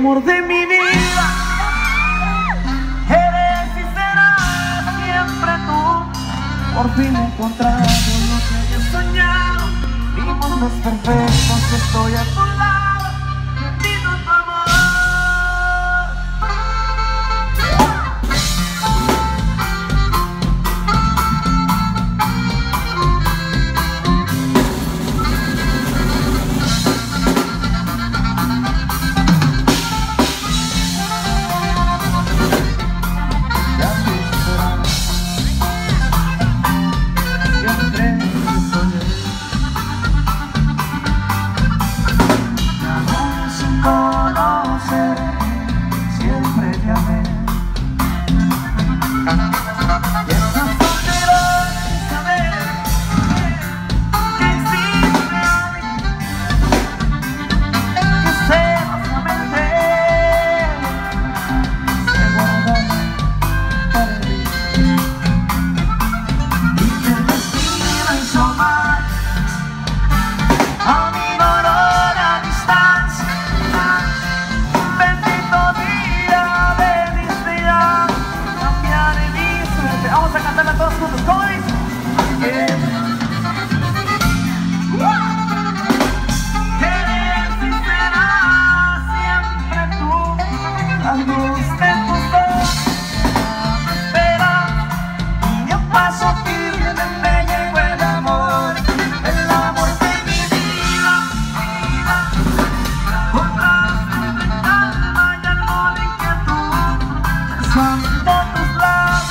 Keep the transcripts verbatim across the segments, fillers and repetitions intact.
amor de mi vida, eres y serás siempre tú. Por fin he encontrado lo que había soñado, mi mundo es perfecto si estoy a tu lado, bendito tu amor. Vamos a cantarla todos juntos, ¿cómo dice? Eres y serás siempre tú, la luz de tus ojos me espera, y yo paso firme, me llegó el amor, el amor de mi vida, vida. Borraste de calma y algo de inquietud, besando tus labios.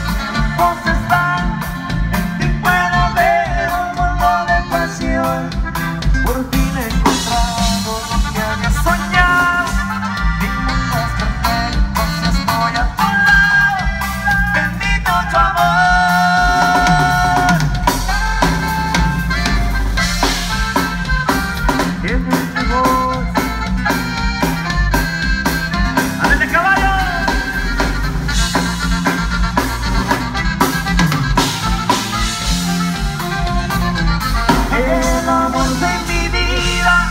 Por fin he encontrado lo que había soñado, mi mundo es perfecto si estoy a tu lado, bendito tu amor. Es mi voz. ¡Ándale, caballo! El amor de mi vida,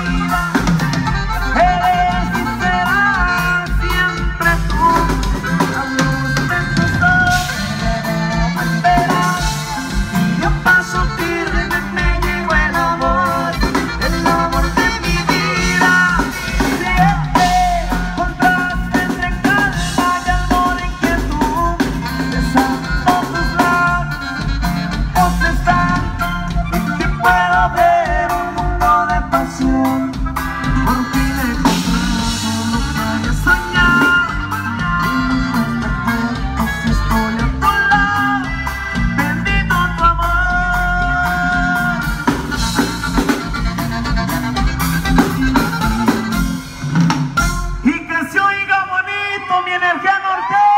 eres y serás siempre tú, la luz de tus ojos me espera, y yo paso firme, me llegó el amor, el amor de mi vida. Siempre contraste entre calma y algo de inquietud, besando tus labios, vos estás. Puedo ver un mundo de pasión, por fin he encontrado lo que había soñado, mi mundo es perfecto si estoy a tu lado, bendito tu amor. Y que se oiga bonito mi energía norteña.